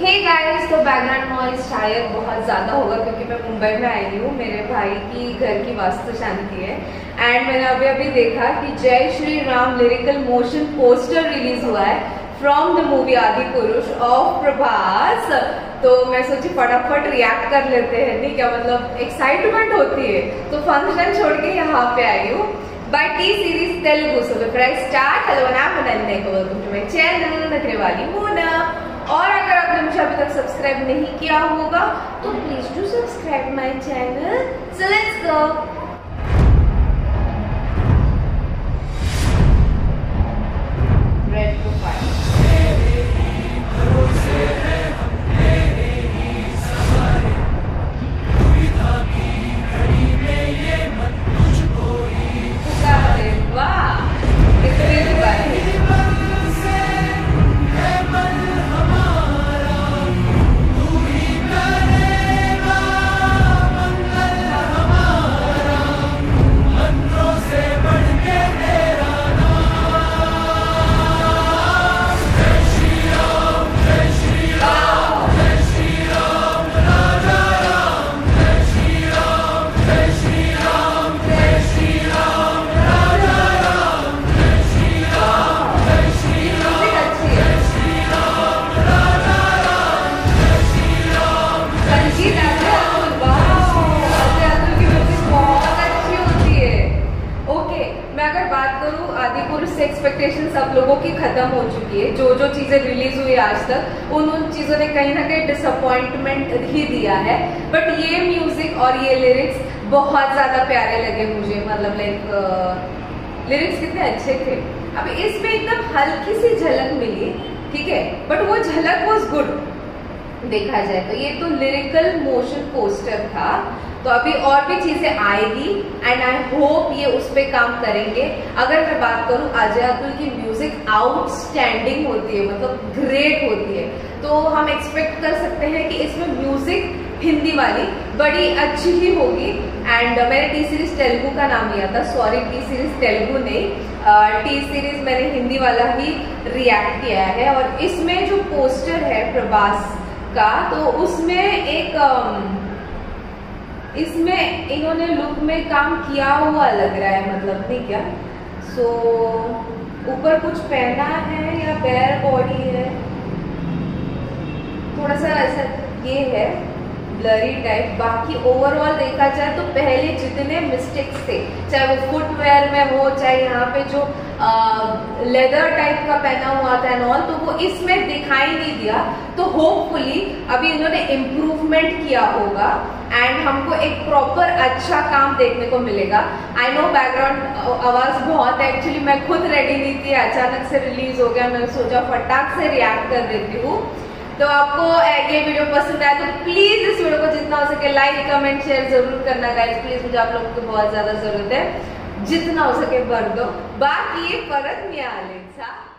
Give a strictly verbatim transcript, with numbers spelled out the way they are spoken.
हे guys, तो background noise शायद बहुत ज्यादा होगा क्योंकि मैं मुंबई में आई हूँ। मेरे भाई की घर की वास्तु शांति है एंड मैंने अभी अभी देखा कि Jai Shri Ram lyrical motion poster release हुआ है फ्रॉम द मूवी आदि पुरुष ऑफ प्रभास। तो मैं सोची फटाफट रिएक्ट कर लेते हैं, नहीं क्या मतलब एक्साइटमेंट होती है। तो फंक्शन छोड़ के यहाँ पे आई हूँ by T Series Telugu. So before I start, hello नाम वेलकम टू माय चैनल नखरे वाली मोना। और अगर आपने मुझे अभी तक सब्सक्राइब नहीं किया होगा तो please do subscribe my channel. So let's go. Red profile Adipurush से एक्सपेक्टेशन सब लोगों की खत्म हो चुकी है। जो जो चीजें रिलीज हुई आज तक उन उन चीजों ने कहीं ना कहीं डिसअपॉइंटमेंट ही दिया है। बट ये म्यूजिक और ये लिरिक्स बहुत ज्यादा प्यारे लगे मुझे। मतलब लाइक लिरिक्स कितने अच्छे थे। अब इसमें एकदम हल्की सी झलक मिली, ठीक है, बट वो झलक वाज गुड देखा जाए तो। ये तो लिरिकल मोशन पोस्टर था, तो अभी और भी चीजें आएगी एंड आई होप ये उस पे काम करेंगे। अगर मैं बात करूं, अजय अतुल की म्यूजिक आउटस्टैंडिंग होती है, मतलब ग्रेट होती है। तो हम एक्सपेक्ट कर सकते हैं कि इसमें म्यूजिक हिंदी वाली बड़ी अच्छी ही होगी। एंड uh, मैंने टी सीरीज तेलुगु का नाम लिया था, सॉरी टी सीरीज तेलुगु नहीं, टी uh, सीरीज मैंने हिंदी वाला ही रिएक्ट किया है। और इसमें जो पोस्टर है प्रभास का, तो उसमें एक um, इसमें इन्होंने लुक में काम किया हुआ लग रहा है, मतलब नहीं क्या। सो so, ऊपर कुछ पहना है या बेयर बॉडी है, थोड़ा सा ऐसा ये है ब्लरी टाइप। बाकी ओवरऑल देखा जाए तो पहले जितने मिस्टेक्स थे, चाहे वो फुटवेयर में हो, चाहे यहाँ पे जो लेदर टाइप का पहना हुआ था एंड ऑल, तो वो इसमें दिखाई नहीं दिया। तो होपफुली अभी इन्होंने इम्प्रूवमेंट किया होगा एंड हमको एक प्रॉपर अच्छा काम देखने को मिलेगा। आई नो बैकग्राउंड आवाज बहुत है, एक्चुअली मैं खुद रेडी नहीं थी, अचानक से रिलीज हो गया। मैं सोचा फटाक से रिएक्ट कर देती हूँ। तो आपको ये वीडियो पसंद आया तो प्लीज इस वीडियो को जितना हो सके लाइक कमेंट शेयर जरूर करना गाइस। प्लीज, मुझे आप लोगों की बहुत ज्यादा जरूरत है, जितना हो सके भर दो। बाकी परत मिळाले।